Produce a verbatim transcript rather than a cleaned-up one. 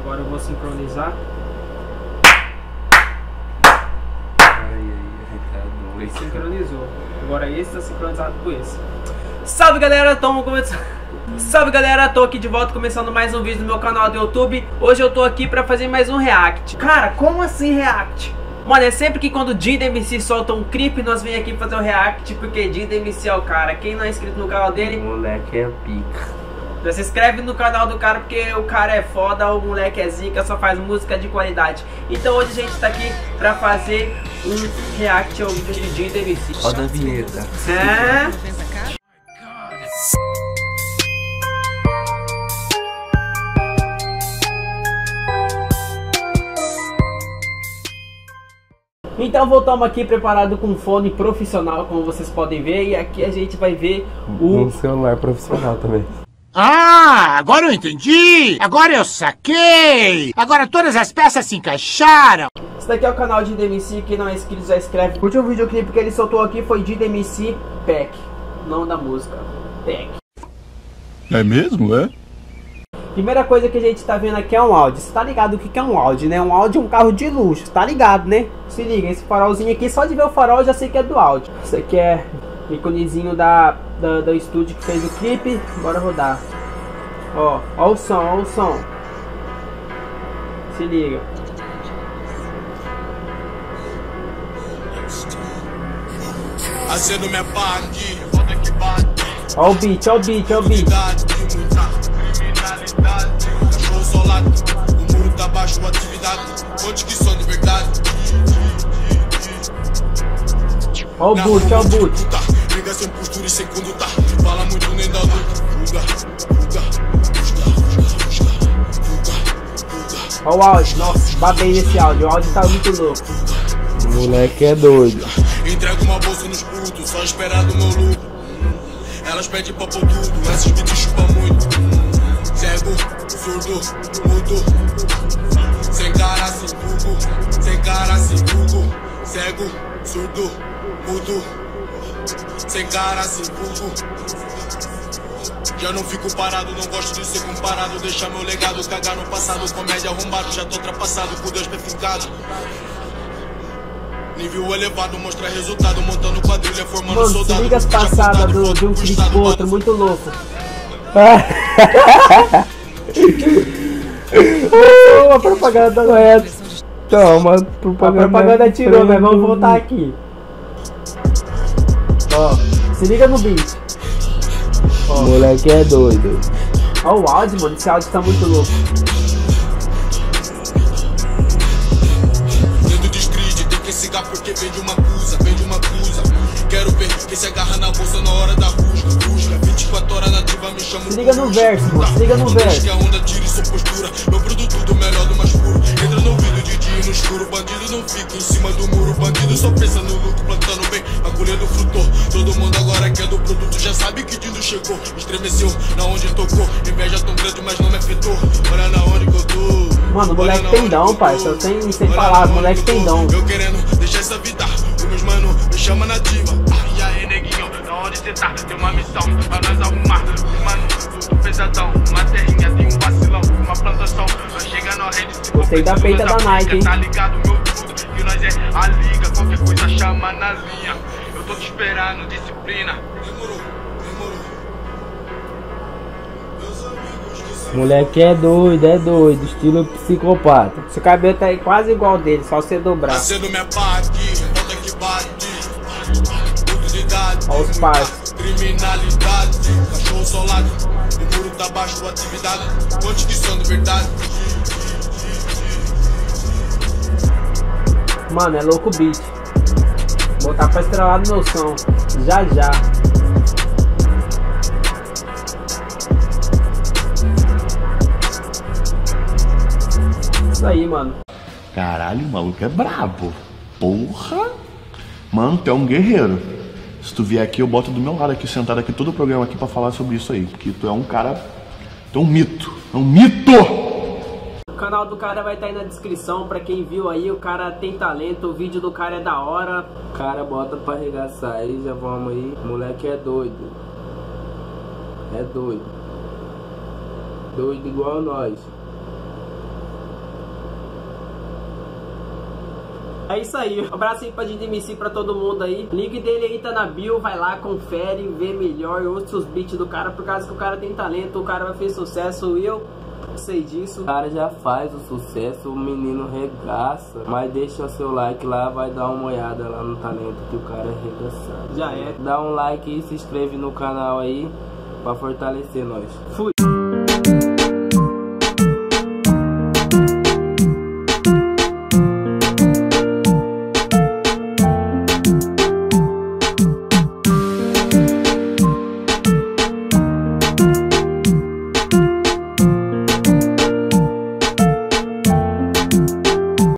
Agora eu vou sincronizar. Sincronizou. Agora esse tá sincronizado com esse. Salve galera, tamo começando. Salve galera, tô aqui de volta começando mais um vídeo no meu canal do YouTube. Hoje eu tô aqui pra fazer mais um react. Cara, como assim react? Mano, é sempre que quando o DindaMC solta um clipe, nós vem aqui fazer um react, porque DindaMC é o cara. Quem não é inscrito no canal dele, o moleque é pica. Já se inscreve no canal do cara, porque o cara é foda, o moleque é zica, só faz música de qualidade. Então hoje a gente tá aqui pra fazer um react ao vídeo de DindaMC. Roda a vinheta. É. Então voltamos aqui preparado com um fone profissional, como vocês podem ver. E aqui a gente vai ver o... um celular profissional também. Ah, agora eu entendi! Agora eu saquei! Agora todas as peças se encaixaram! Esse daqui é o canal de DindaMC, quem não é inscrito já escreve. O último videoclipe que ele soltou aqui foi DindaMC Pack, não da música, Pack. É mesmo, é? Primeira coisa que a gente tá vendo aqui é um áudio. Você tá ligado o que é um áudio, né? Um áudio é um carro de luxo, tá ligado, né? Se liga, esse farolzinho aqui, só de ver o farol eu já sei que é do áudio. Isso aqui é o iconezinho da, da, do estúdio que fez o clipe. Bora rodar. Ó, ó o som, ó o som. Se liga. Acendo minha pá aqui, roda que bate. Ó o beat, ó o beat, ó o beat. Cachorro solado, o muro tá baixo, atividade. Onde que sou de verdade? Ó o boot, ó o boot. Liga sem postura e sem conduta. Fala muito nem dá luta. Fuga, fuga, fuga, fuga, fuga. Ó o áudio, nossa, babei nesse áudio. O áudio tá muito louco. O moleque é doido. Entrega uma bolsa nos putos, só esperar do meu lucro. Elas pedem pra pôr tudo, essas que te chupam muito. Cego, surdo, mudo. Sem cara, sem Google. Sem cara, sem Google. Cego, surdo, mudo. Sem cara, sem Google. Já não fico parado, não gosto de ser comparado. Deixar meu legado, cagar no passado. Comédia arrombado, já tô ultrapassado, com Deus perfecado. Nível elevado, mostra resultado. Montando quadrilha, formando Mano, soldado. se liga as passadas do, de um clipe pro outro, muito louco. Oh, a propaganda não é. Toma, A propaganda tirou, mas vamos voltar aqui. Ó, se liga no beat. O moleque é doido. Ó o áudio, mano, esse áudio tá muito louco. Porque vende uma acusa, vende uma acusa. Quero ver quem se agarra na bolsa na hora da rusga, rusga. vinte e quatro horas nativa, me chamo. Se liga no verso, mano, se liga no verso. Que a onda tire sua postura. Meu produto do melhor do mais puro. Entra no vídeo de dia no escuro. Bandido não fica em cima do muro. Bandido só pensa no lucro, plantando bem, acolhendo frutor. Todo mundo agora que é do produto já sabe que Dindo chegou. Estremeceu na onde tocou. Inveja tão grande, mas não me afetou. Olha na onde que eu tô. Mano, o moleque tem dom, pai. Só sem, sem palavras, o moleque tem dom. Eu querendo deixar essa vida, os meus mano me chama nativa. E aí, neguinho, na onde cê tá? Tem uma missão pra nós arrumar. Mano, tudo pesadão. Uma terrinha, tem um vacilão, uma plantação. Nós chega na rede. Gostei da peita da Nike, hein? Tá ligado, meu tudo, que nós é a liga. Qualquer coisa chama na linha. Eu tô te esperando, disciplina. Demorou, demorou. Meus amigos que Moleque é doido, é doido, estilo psicopata. Seu cabelo tá aí quase igual dele, só você dobrar. acendo minha pá aqui, volta que bate. Utilidade, Ó os parceiros. criminalidade, cachorro solado, o muro tá baixo, atividade, onde que são de verdade. Mano, é louco o beat. Vou botar pra estrelar no meu som. Já já. Isso aí, mano. Caralho, o maluco é brabo. Porra. Mano, tu é um guerreiro. Se tu vier aqui, eu boto do meu lado aqui, sentado aqui, todo o programa aqui pra falar sobre isso aí. Porque tu é um cara... Tu é um mito. É um mito! O canal do cara vai estar aí na descrição. Pra quem viu aí, o cara tem talento. O vídeo do cara é da hora. O cara bota pra arregaçar aí, já vamos aí. O moleque é doido. É doido. Doido igual nós. É isso aí. Um abraço aí pra D M C, pra todo mundo aí. O link dele aí tá na bio. Vai lá, confere, vê melhor. Ouça os beats do cara, por causa que o cara tem talento. O cara vai fazer sucesso. E eu sei disso. O cara já faz o sucesso, o menino regaça. Mas deixa o seu like lá, vai dar uma olhada lá no talento que o cara é regaçado. Já é. Dá um like e se inscreve no canal aí pra fortalecer nós. Fui.